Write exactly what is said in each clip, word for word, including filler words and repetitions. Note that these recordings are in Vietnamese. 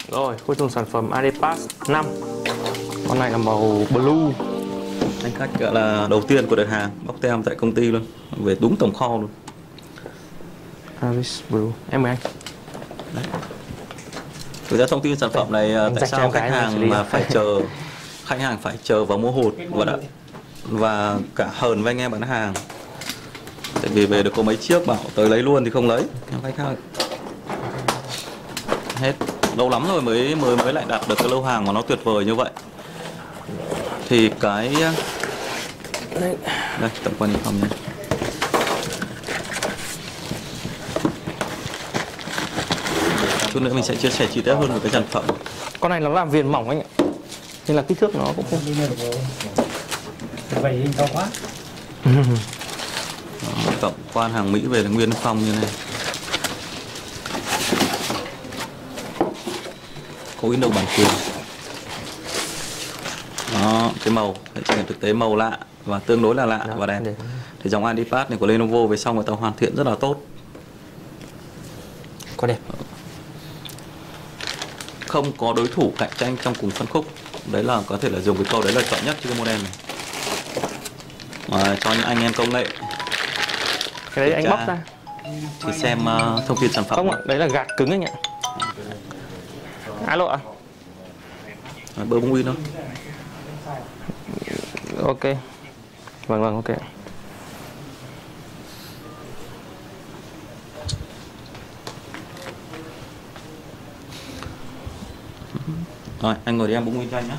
Rồi, cuối cùng sản phẩm Adidas năm. Con này là màu blue. Anh khách gọi là đầu tiên của đợt hàng bóc tem tại công ty luôn, về đúng tổng kho luôn. Adidas blue. Em mời anh. Đấy. Thực ra thông tin sản phẩm này Anh tại sao khách hàng mà phải chờ khách hàng phải chờ vào mua hột và đã, và cả hờn với anh em bán hàng. Tại vì về được có mấy chiếc bảo tới lấy luôn thì không lấy. Khách hàng hết lâu lắm rồi mới mới mới lại đạt được cái lô hàng mà nó tuyệt vời như vậy. Thì cái đây tổng quan phòng nhé. Chút nữa mình sẽ chia sẻ chi tiết hơn về cái sản phẩm. Con này nó làm viền mỏng anh ạ, nên là kích thước nó cũng không vậy hình to quá. Đó, tổng quan hàng Mỹ về là nguyên phong như này. Có in đâu bản quyền. Đó, cái màu trên thực tế màu lạ và tương đối là lạ đó, và đẹp. Để... Thì dòng Adidas này của Lenovo về sau người ta hoàn thiện rất là tốt. Có đẹp. Không có đối thủ cạnh tranh trong cùng phân khúc. Đấy là có thể là dùng cái câu đấy là chọn nhất cho cái model này. Mà cho những anh em công nghệ. Cái đấy anh bóc ra thì xem uh, thông tin sản phẩm. Không ạ, đấy là gạt cứng anh ạ. Alo ạ. À, bơm nguyên thôi. Ok. Vâng vâng ok. Rồi, anh ngồi đi em bụng nguyên cho anh nhé.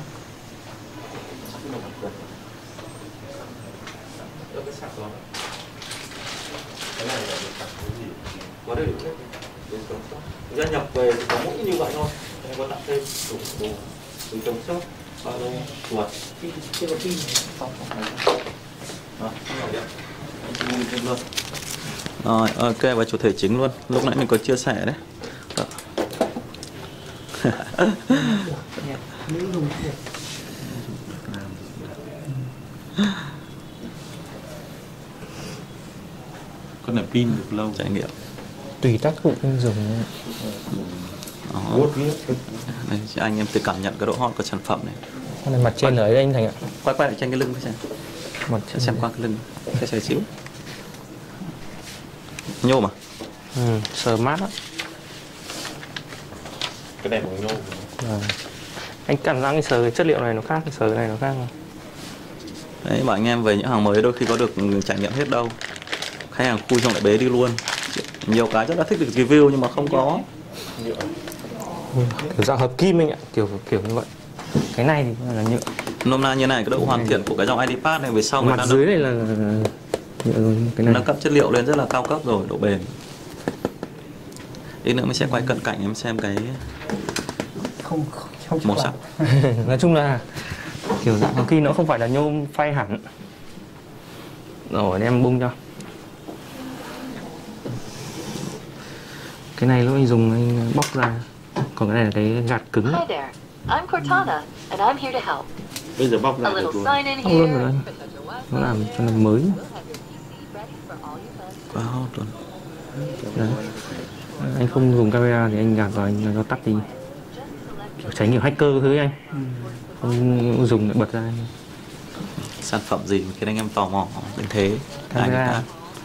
Có đầy đủ hết. Thực ra nhập về thì có mỗi như vậy thôi. Em có tặng thêm đủ đồ từ trồng sốt, ba lô, chuột. Chưa có pin. Rồi, luôn. Rồi, ok, và chủ thể chính luôn. Lúc nãy mình có chia sẻ đấy. Đó. Con này pin được lâu. Trải nghiệm. Tùy tác dụng anh dùng. Đó. Đây, anh em tự cảm nhận cái độ hot của sản phẩm này. Con này mặt trên ở đây anh Thành ạ. Quay quay lại trên cái lưng xem. Mặt trên xem qua cái lưng. Cái xòe xíu. Nhô mà. Ừ, sờ mát á. Cái này bằng nhôm. À. Anh cảm giác cái sờ cái chất liệu này nó khác, cái sờ cái này nó khác không? Đấy, bảo anh em về những hàng mới đôi khi có được trải nghiệm hết đâu. Khách hàng khui xong lại bế đi luôn. Nhiều cái rất là thích được review nhưng mà không có. Ừ, kiểu dạng hợp kim anh ạ, kiểu kiểu như vậy. Cái này thì là nhựa. Nôm na như này cái độ hoàn thiện của cái dòng Adidas này về sau mặt người ta dưới này là nhựa rồi, cái này nâng cấp chất liệu lên rất là cao cấp rồi, độ bền. Ít nữa mình sẽ quay cận cảnh em xem cái Không không màu sắc. nói chung là kiểu dạng có khi nó không phải là nhôm phay hẳn. Rồi em bung cho. Cái này lúc anh dùng anh bóc ra, còn cái này là cái gạt cứng. Hi there, I'm Cortana and I'm here to help. Bây giờ bóc ra A được little luôn. sign in Bóc luôn here. rồi anh. Nó làm cho nó mới. Quá hot luôn. Đấy. Anh không dùng camera thì anh gạt vào anh nó tắt đi. Kiểu tránh kiểu hacker thứ anh. Không dùng lại bật ra. Sản phẩm gì khiến anh em tò mò đến thế? Camera.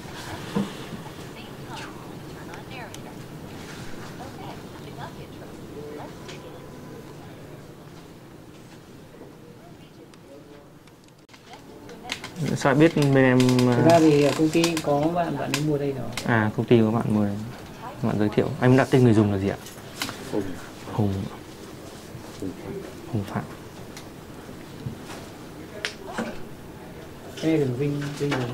Sao biết bên em? Thực ra thì công ty có bạn bạn ấy mua đây rồi. À, công ty có bạn mua đây. Bạn giới thiệu. Anh đặt tên người dùng là gì ạ? Hùng. Hùng. Hùng Phạm. Cái này là Vinh Vinh rồi.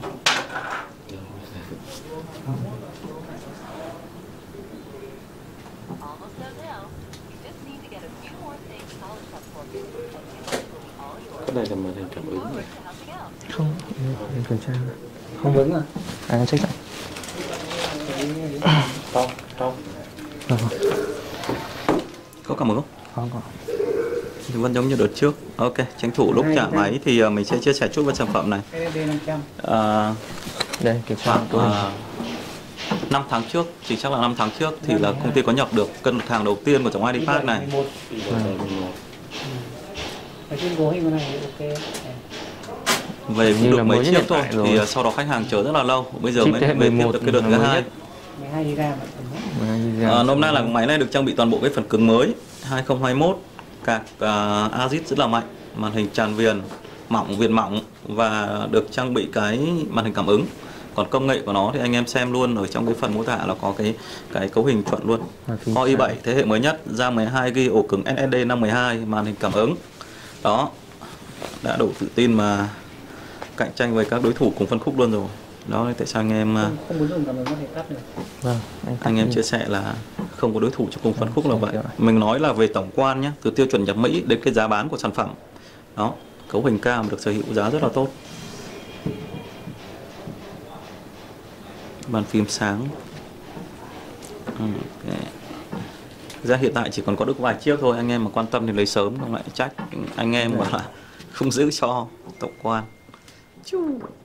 Cái này là màn hình cảm ứng này. Không, anh kiểm tra. Không ứng à? À, anh check lại. To, to. Ờ, Có cảm ứng không? không có. Thì vẫn giống như đợt trước. Ok, tranh thủ lúc trả máy thì mình sẽ chia sẻ chút về sản phẩm này. Cái D năm trăm. À, Đây, kiểm tra khoảng tôi. à, năm tháng trước, chỉ chắc là năm tháng trước thì là công ty có nhập được cân mặt hàng đầu tiên của dòng i đê Pad này. mười một. Nói chung gỗ hình con này thì ok. Về Như được là mấy mới chiếc hiện thôi tại rồi. thì sau đó khách hàng chờ rất là lâu. Bây giờ Chip mới thế hệ mới tiếp mười một được cái đợt thứ mới hai. nhất. mười hai gi ga mà. À, nôm na là máy này được trang bị toàn bộ cái phần cứng mới hai không hai mốt, card uh, a zit rất là mạnh, màn hình tràn viền mỏng, viền mỏng và được trang bị cái màn hình cảm ứng. Còn công nghệ của nó thì anh em xem luôn ở trong cái phần mô tả là có cái cái cấu hình chuẩn luôn. Core i bảy thế hệ mới nhất, RAM mười hai gi ga bai, ổ cứng ét ét đê năm một hai, màn hình cảm ứng. Đó, đã đủ tự tin mà cạnh tranh với các đối thủ cùng phân khúc luôn rồi. Đó tại sao anh em Không, không muốn dùng cảm ứng có thể tắt được. Vâng, anh, anh em chia sẻ là không có đối thủ cho cùng phân khúc là vậy. Mình nói là về tổng quan nhé, từ tiêu chuẩn nhập Mỹ đến cái giá bán của sản phẩm. Đó, cấu hình cao mà được sở hữu giá rất là tốt. Bàn phím sáng. Okay. Ra hiện tại chỉ còn có được vài chiếc thôi, anh em mà quan tâm thì lấy sớm, không lại trách anh em bảo là không giữ cho tổng quan. Chú.